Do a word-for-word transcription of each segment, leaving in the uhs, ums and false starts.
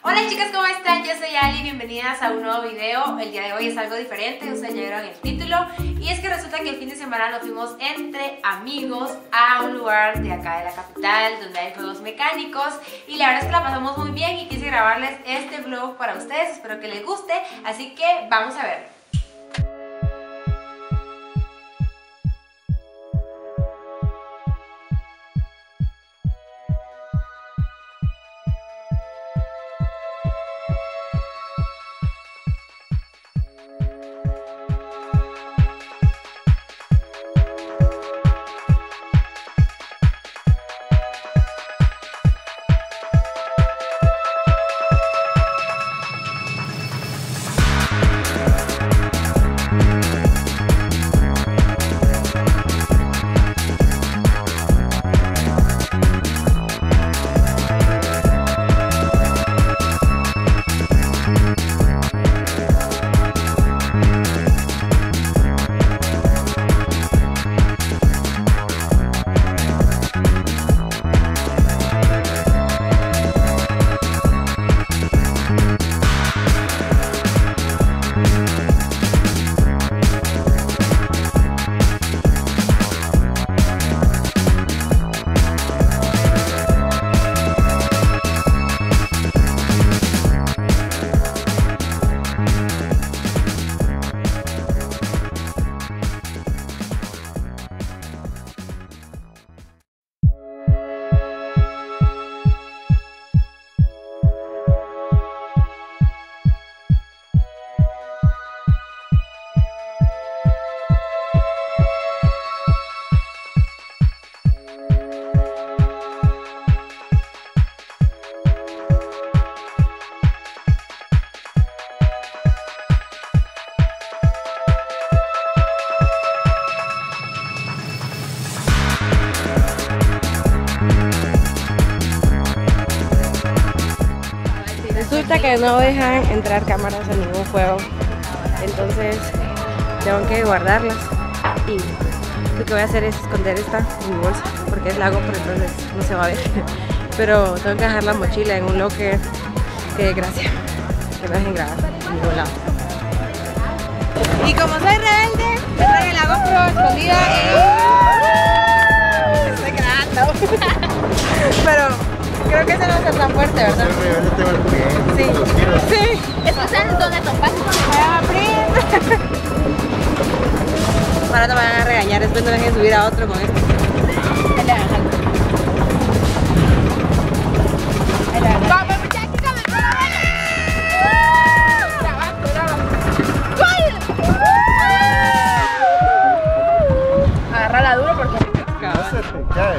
Hola chicas, ¿cómo están? Yo soy Ali, bienvenidas a un nuevo video. El día de hoy es algo diferente, ustedes ya vieron el título. Y es que resulta que el fin de semana nos fuimos entre amigos a un lugar de acá de la capital donde hay juegos mecánicos. Y la verdad es que la pasamos muy bien y quise grabarles este vlog para ustedes. Espero que les guste, así que vamos a ver. Resulta que no dejan entrar cámaras a ningún juego, entonces tengo que guardarlas y lo que voy a hacer es esconder esta en mi bolsa porque es lago, pero entonces no se va a ver, pero tengo que dejar la mochila en un locker. Qué desgracia que no dejen grabar en ningún lado. Y como soy rebelde, me traje la GoPro escondida y estoy grabando. Pero creo que ese no está tan fuerte, ¿verdad? Sí. Sí. ¿Esto es donde topaste con Ahora te van a regañar, después no dejen subir a otro con esto. ¡Vamos muchachos! Agárrala duro porque no se te cae.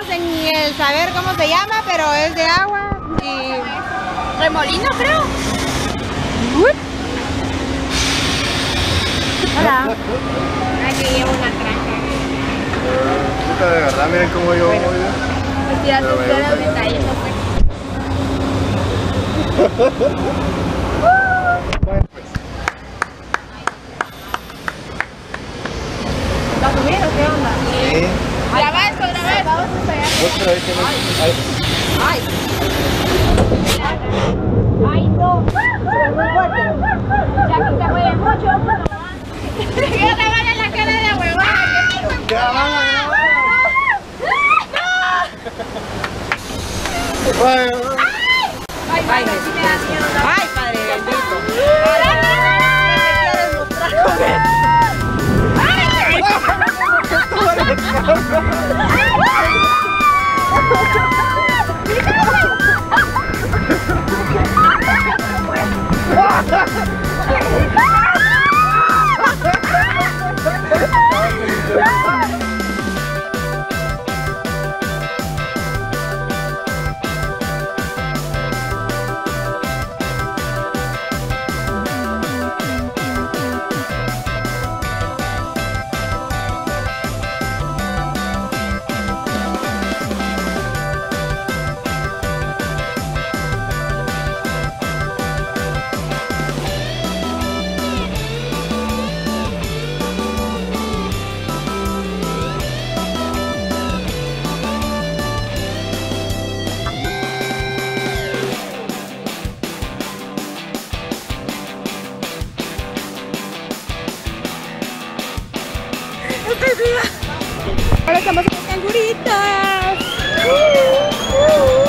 tardamos en el saber cómo se llama, pero es de agua y... remolino, creo. Uh. Hola. Aquí llevo una tranca. Puta, de verdad, miren cómo yo bueno, voy. Mira, tú quedas detallando, pues. Bueno, pues. ¿Va a subir o qué onda? Sí. Graba esto, graba esto. Otra vez que no. Ay. Ay. Ay, no. Muy fuerte. Ya que se mueve mucho. Quiero grabar en la cara de la huevada. Ya van a grabar. Ay, ay, sí me da miedo. Ay, padre bendito. ¿Qué quieres mostrar con eso? Ahora estamos en las canguritas. Uh, uh.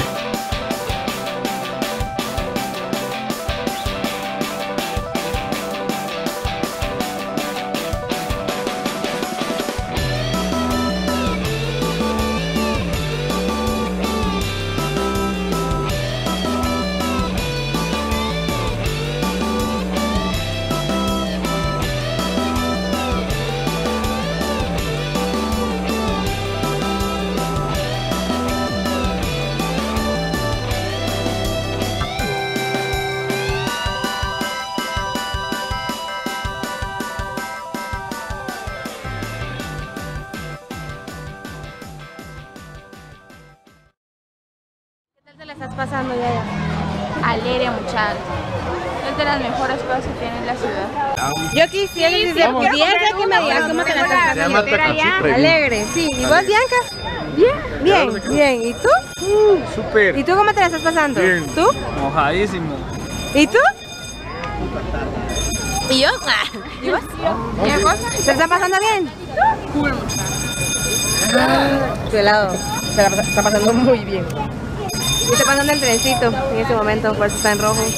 Estás pasando ya, ya. Alegre, muchachos. Es de las mejores cosas que tiene la ciudad. Yo quisiera, si se pudiese, que me digas cómo te la estás Se llama pasando. Tacachipre. Alegre, sí. ¿Y vos, Bianca? Bien, bien, bien. ¿Y tú? Uh, súper. ¿Y tú cómo te la estás pasando? Bien. ¿Tú? Mojadísimo. ¿Y tú? ¿Y yo? ¿Y vos? ¿Qué cosa? ¿Se está pasando bien? Cool, muchachos. Tu helado. Se la está pasando muy bien. Y está pasando el trencito en este momento, por eso está en rojo.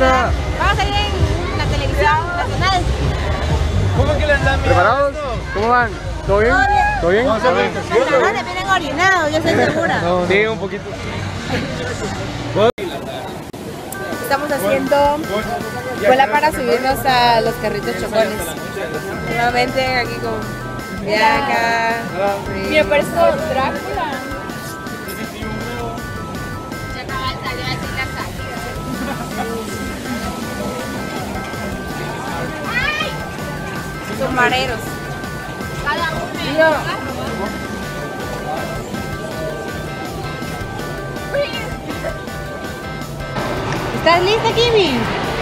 onda? Vamos a ir en la televisión nacional. ¿Cómo que le andan ¿Preparados? ¿Cómo van? ¿Todo bien? ¿Todo bien? Vamos a ver. Los pantalones vienen orinados, yo estoy segura. Sí, un poquito. Estamos haciendo cola para subirnos a los carritos chocones. Nuevamente aquí con Bianca. Mira, parezco Drácula. Ya acaba de salir así la salida. Son mareros. Cada uno. ¿Estás lista, Kimi?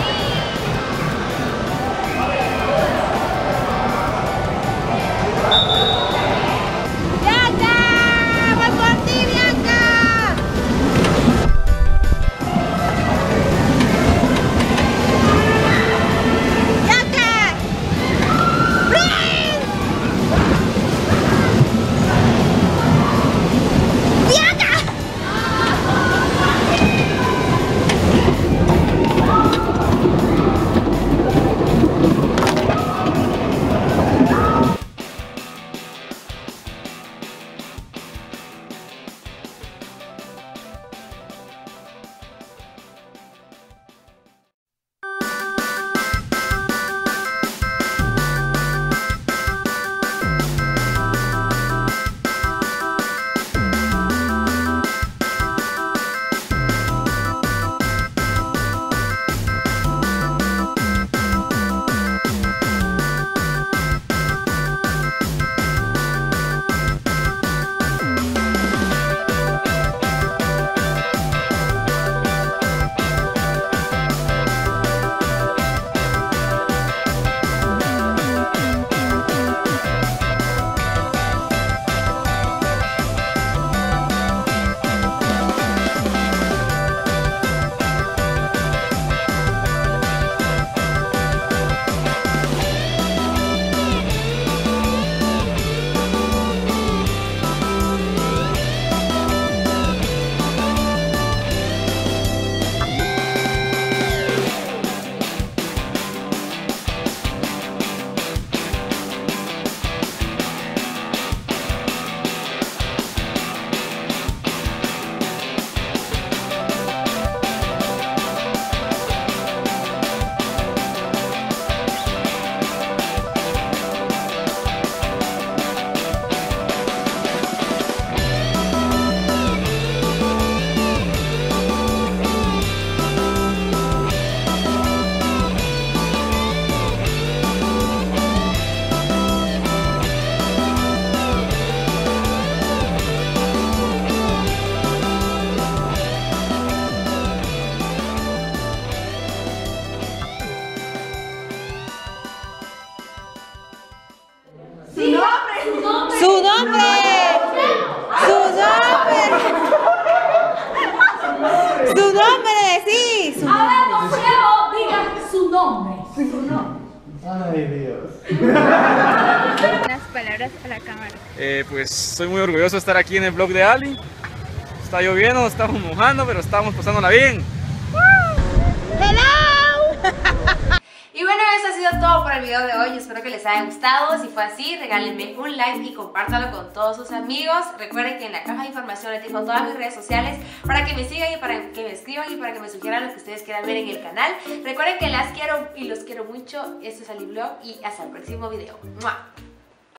¡Bianca! ¡Vas por ti, Bianca! ¡Bianca! ¡Freeze! ¡Bianca! ¡Su nombre! ¡Su nombre! ¡Su nombre! ¡Sí! ¡Su nombre! A ver, boxeo, diga su nombre. Su nombre. Ay, Dios. Unas palabras a la cámara. Eh, pues estoy muy orgulloso de estar aquí en el vlog de Ali. Está lloviendo, nos estamos mojando, pero estamos pasándola bien. Y bueno, eso ha sido todo por el video de hoy. Espero que les haya gustado. Si fue así, regálenme un like y compártanlo con todos sus amigos. Recuerden que en la caja de información les dejo todas mis redes sociales para que me sigan y para que me escriban y para que me sugieran lo que ustedes quieran ver en el canal. Recuerden que las quiero y los quiero mucho. Este es Ali Vlog y hasta el próximo video. ¡Mua!